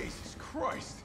Jesus Christ!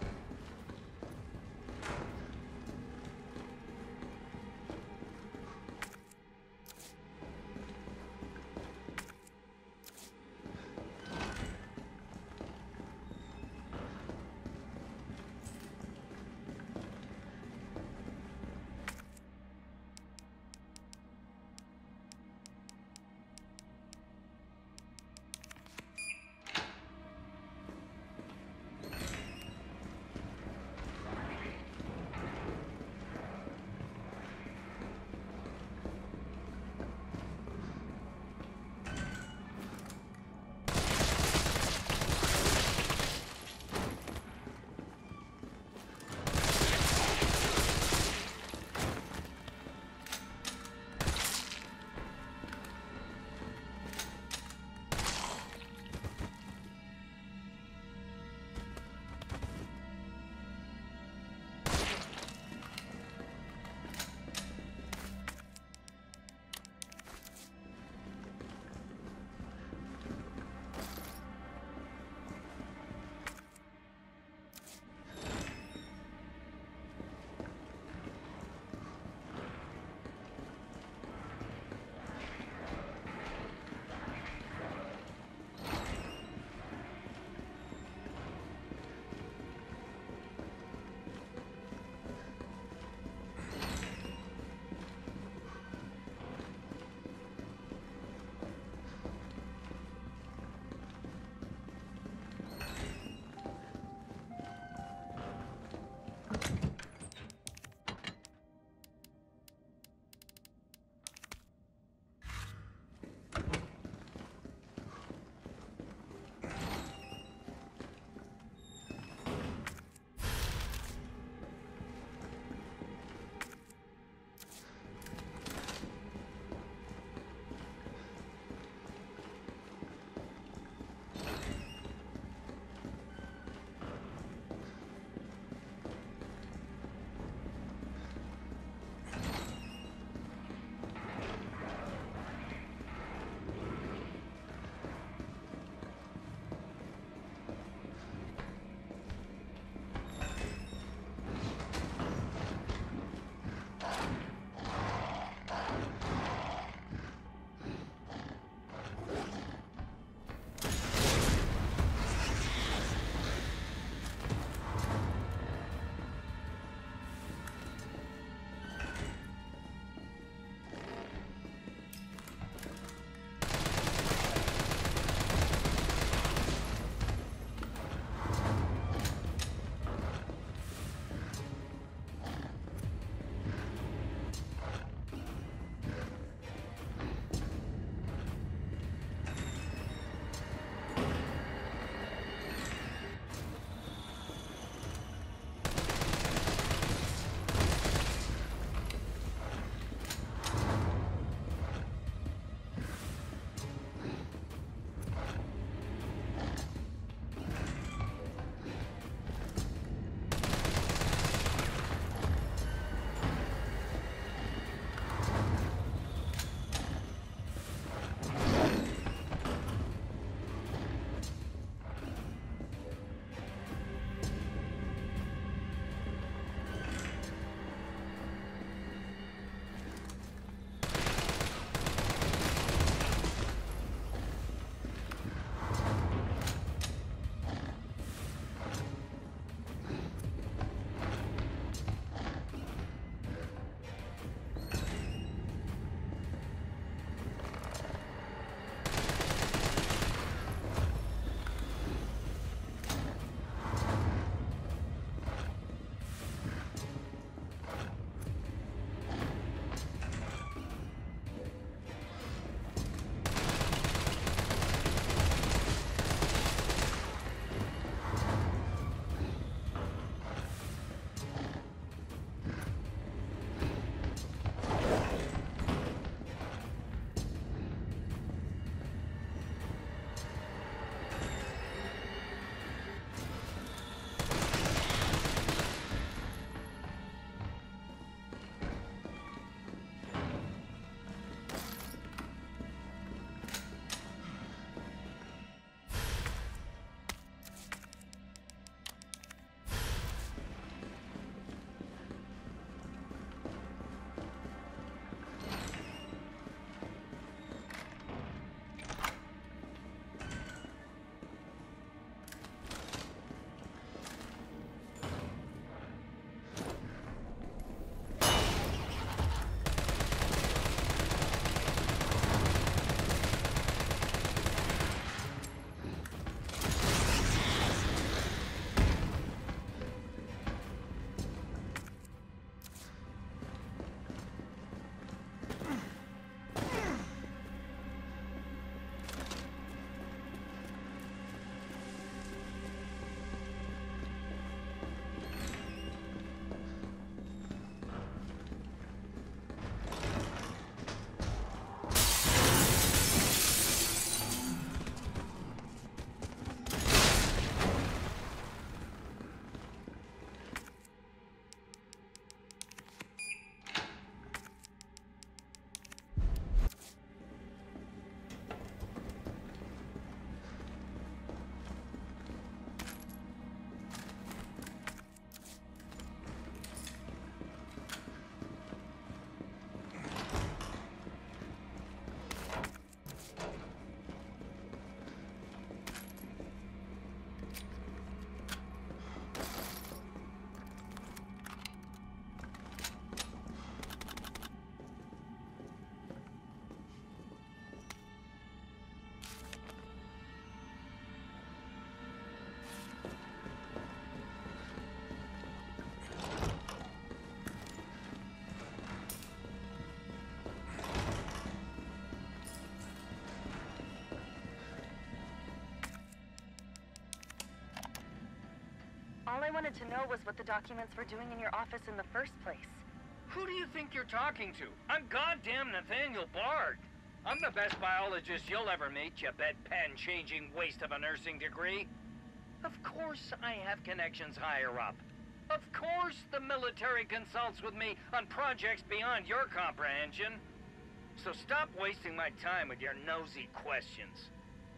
All I wanted to know was what the documents were doing in your office in the first place. Who do you think you're talking to? I'm goddamn Nathaniel Bard. I'm the best biologist you'll ever meet, you bedpan-changing waste of a nursing degree. Of course I have connections higher up. Of course the military consults with me on projects beyond your comprehension. So stop wasting my time with your nosy questions.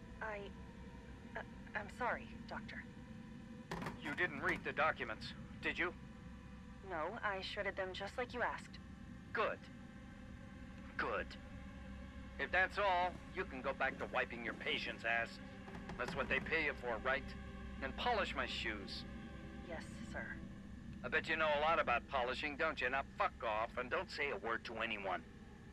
I'm sorry, Doctor. You didn't read the documents, did you? No, I shredded them just like you asked. Good. Good. If that's all, you can go back to wiping your patient's ass. That's what they pay you for, right? And polish my shoes. Yes, sir. I bet you know a lot about polishing, don't you? Now fuck off and don't say a word to anyone.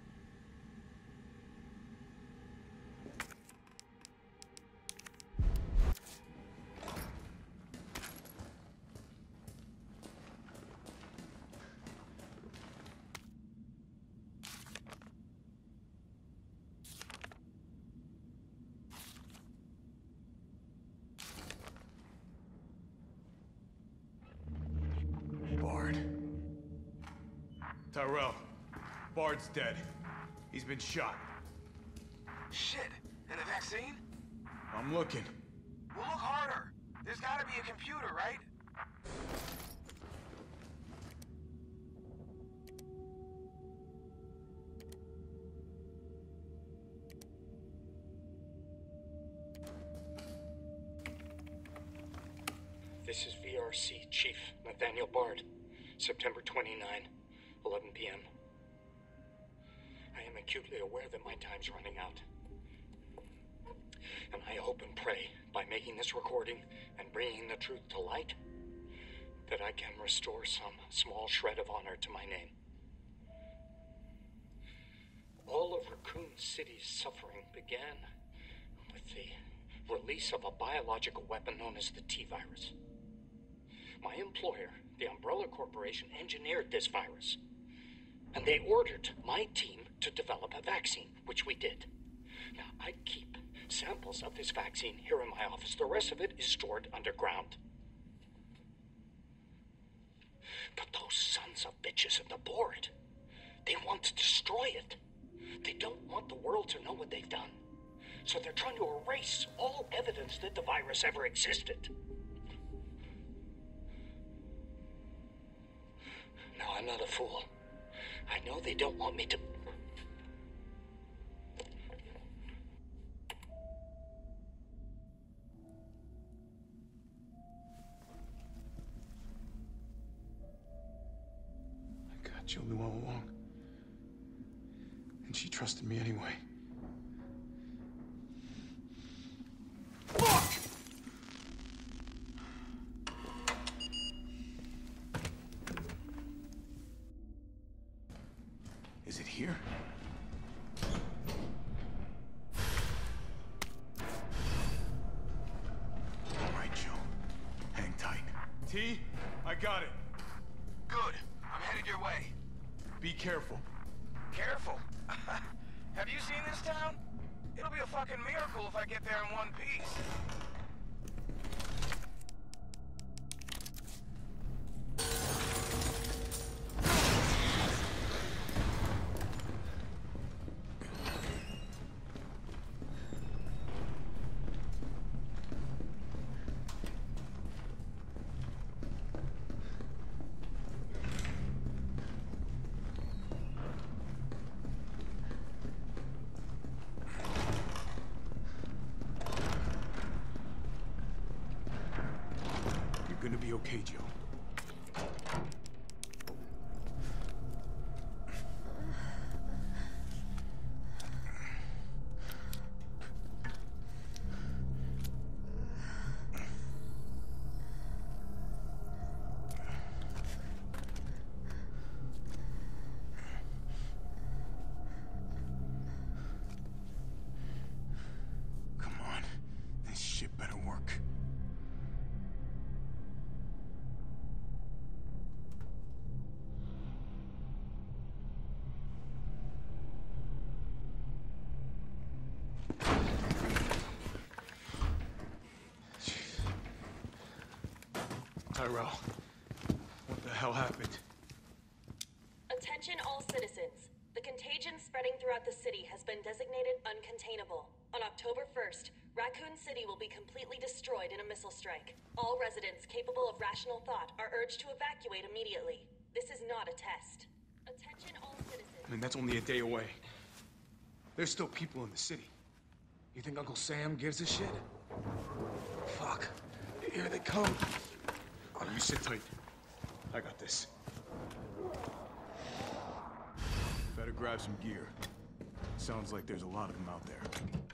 Bard. Tyrell. Bard's dead. He's been shot. Shit. And the vaccine? I'm looking. Well, look harder. There's gotta be a computer, right? This is VRC Chief Nathaniel Bard, September 29, 11 p.m. I am acutely aware that my time's running out. And I hope and pray, by making this recording and bringing the truth to light, that I can restore some small shred of honor to my name. All of Raccoon City's suffering began with the release of a biological weapon known as the T-virus. My employer, the Umbrella Corporation, engineered this virus. And they ordered my team to develop a vaccine, which we did. Now, I keep samples of this vaccine here in my office. The rest of it is stored underground. But those sons of bitches at the board, they want to destroy it. They don't want the world to know what they've done. So they're trying to erase all evidence that the virus ever existed. No, I'm not a fool. I know they don't want me to... I got Julie all along. And she trusted me anyway. Fuck! Is it here? All right, Joe. Hang tight. T, I got it. Good. I'm headed your way. Be careful. Careful. Have you seen this town? It'll be a fucking miracle if I get there in one piece. You're gonna be okay, Joe. Come on. This shit better work. Tyrell, what the hell happened? Attention all citizens. The contagion spreading throughout the city has been designated uncontainable. On October 1st, Raccoon City will be completely destroyed in a missile strike. All residents capable of rational thought are urged to evacuate immediately. This is not a test. Attention all citizens. I mean, that's only a day away. There's still people in the city. You think Uncle Sam gives a shit? Fuck. Here they come. Oh, you sit tight. I got this. Better grab some gear. Sounds like there's a lot of them out there.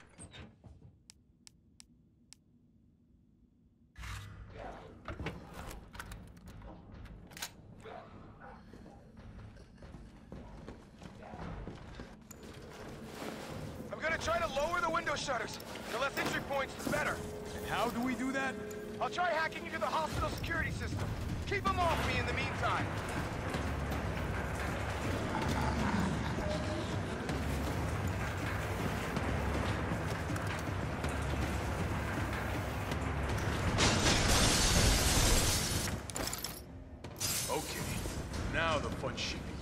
I'm gonna try to lower the window shutters. The less entry points, the better. And how do we do that? I'll try hacking into the hospital security system. Keep them off me in the meantime. Okay, now the fun shit begins.